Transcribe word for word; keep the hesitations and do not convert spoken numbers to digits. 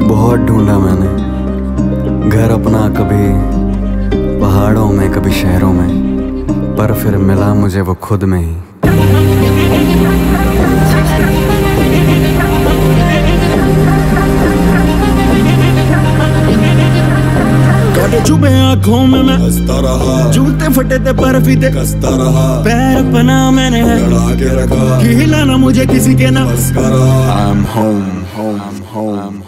बहुत ढूंढा मैंने घर अपना, कभी पहाड़ों में कभी शहरों में, पर फिर मिला मुझे वो खुद में ही। चुभे आँखों में मैं हंसता रहा, जूते फटे थे बर्फी थे कसता रहा, पैर अपना मैंने लड़ा के रखा कि हिलाना मुझे किसी के ना बस करा। I'm home, home, home.